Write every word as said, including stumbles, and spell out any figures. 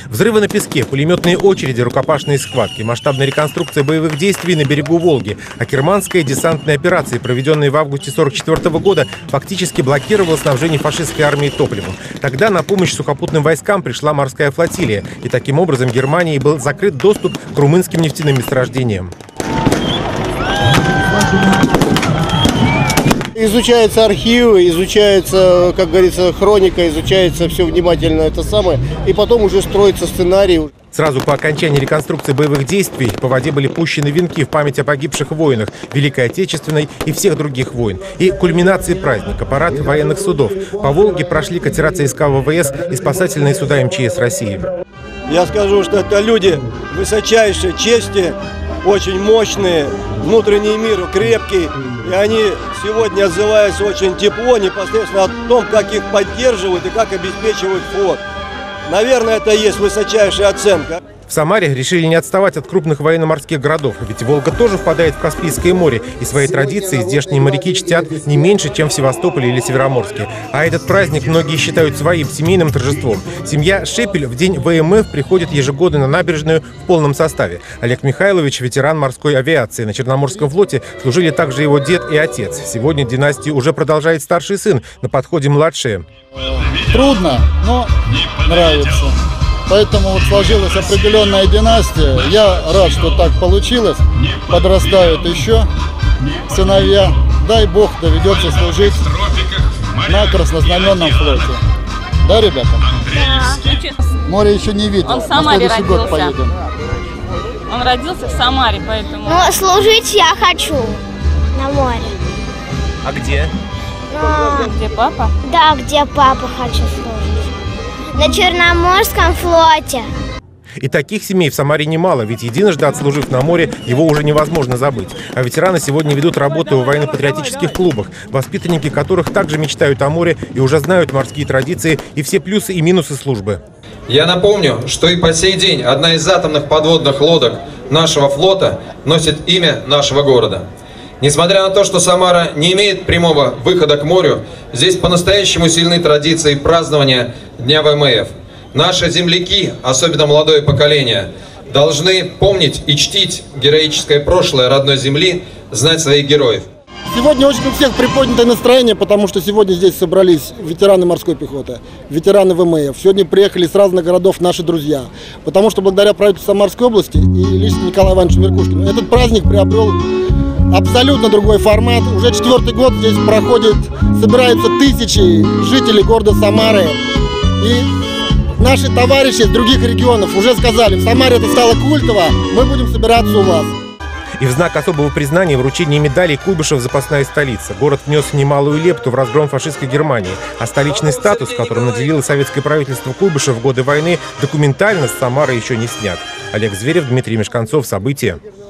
Взрывы на песке, пулеметные очереди, рукопашные схватки, масштабная реконструкция боевых действий на берегу Волги. Акерманская десантная операция, проведенная в августе сорок четвёртого года, фактически блокировала снабжение фашистской армии топливом. Тогда на помощь сухопутным войскам пришла морская флотилия, и таким образом Германии был закрыт доступ к румынским нефтяным месторождениям. Изучаются архивы, изучается, как говорится, хроника, изучается все внимательно это самое, и потом уже строится сценарий. Сразу по окончании реконструкции боевых действий по воде были пущены венки в память о погибших воинах Великой Отечественной и всех других войн. И кульминацией праздника – парад военных судов. По Волге прошли катера ЦСКА ВВС и спасательные суда МЧС России. Я скажу, что это люди высочайшей чести, очень мощные, внутренний мир крепкий. И они сегодня отзываются очень тепло непосредственно о том, как их поддерживают и как обеспечивают флот. Наверное, это и есть высочайшая оценка. В Самаре решили не отставать от крупных военно-морских городов, ведь Волга тоже впадает в Каспийское море, и свои традиции здешние моряки чтят не меньше, чем в Севастополе или Североморске. А этот праздник многие считают своим семейным торжеством. Семья Шепель в день ВМФ приходит ежегодно на набережную в полном составе. Олег Михайлович – ветеран морской авиации. На Черноморском флоте служили также его дед и отец. Сегодня династию уже продолжает старший сын, на подходе младшие. Трудно, но нравится. Поэтому вот сложилась определенная династия. Я рад, что так получилось. Подрастают еще сыновья. Дай Бог, доведется служить на краснознаменном флоте. Да, ребята? Да. Море еще не видел. Он в Самаре на следующий год поедем. Он родился в Самаре, поэтому... Ну, служить я хочу на море. А где? Но... Где папа? Да, где папа хочу служить. На Черноморском флоте. И таких семей в Самаре немало, ведь единожды отслужив на море, его уже невозможно забыть. А ветераны сегодня ведут работу в военно-патриотических клубах, воспитанники которых также мечтают о море и уже знают морские традиции и все плюсы и минусы службы. Я напомню, что и по сей день одна из атомных подводных лодок нашего флота носит имя нашего города. Несмотря на то, что Самара не имеет прямого выхода к морю, здесь по-настоящему сильны традиции празднования Дня ВМФ. Наши земляки, особенно молодое поколение, должны помнить и чтить героическое прошлое родной земли, знать своих героев. Сегодня очень у всех приподнятое настроение, потому что сегодня здесь собрались ветераны морской пехоты, ветераны ВМФ. Сегодня приехали с разных городов наши друзья, потому что благодаря правительству Самарской области и лично Николаю Ивановичу Меркушкину этот праздник приобрел абсолютно другой формат. Уже четвертый год здесь проходит, собираются тысячи жителей города Самары. И наши товарищи из других регионов уже сказали, в Самаре это стало культово, мы будем собираться у вас. И в знак особого признания вручения медалей Куйбышев запасная столица. Город внес немалую лепту в разгром фашистской Германии. А столичный статус, которым наделило советское правительство Куйбышев в годы войны, документально с Самары еще не снят. Олег Зверев, Дмитрий Мешканцов. События.